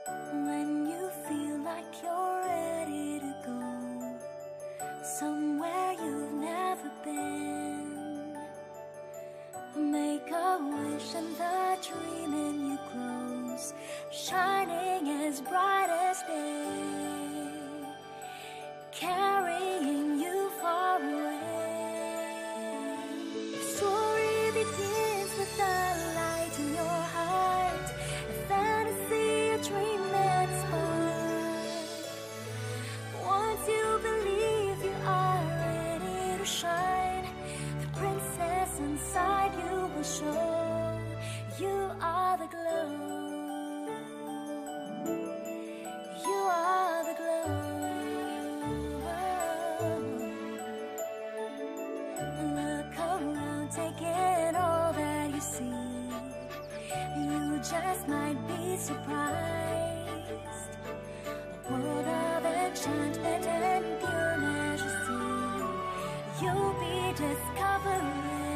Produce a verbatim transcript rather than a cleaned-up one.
When you feel like you're ready to go somewhere you've never been, make a wish and the dream in you grows, shining as bright as day, carrying you far away. The story begins with the light in your heart, a fantasy, a dream that's born. Once you believe you are ready to shine, the princess inside you will show you are the glow. You are the glow. Look around, take in all that you see. You just might be surprised. A world of enchantment and pure majesty you'll be discovering.